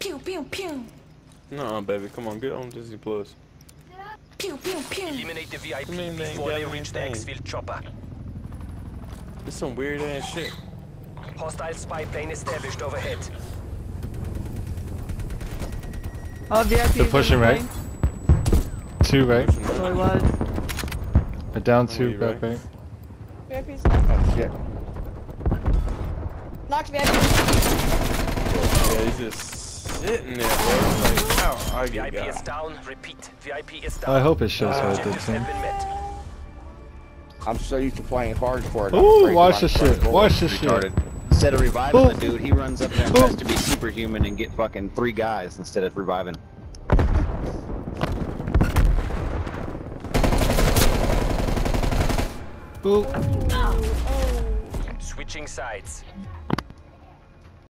Pew pew pew. No, baby, come on, get on Disney Plus. Pew pew pew. Eliminate the VIP I mean, they ain't before got they reach the anything. exfil chopper. It's some weird ass shit. Hostile spy plane established overhead. Oh, VIP. They're pushing right. 2 right. So it was. They're down Oh, 2 you're back right. right. VIP's knocked. Oh shit. Knocked VIP. Yeah, he's just sitting there, bro. Like, how I get VIP is got. down. Repeat. VIP is down. I hope it shows how it did Objectives too. have been met. I'm so used to playing hard for it. Ooh, watch this shit. Watch this shit. Retarded. Instead of reviving the Boom. dude, he runs up there and Boom. tries to be superhuman and get fucking 3 guys instead of reviving. Ooh. Switching sides.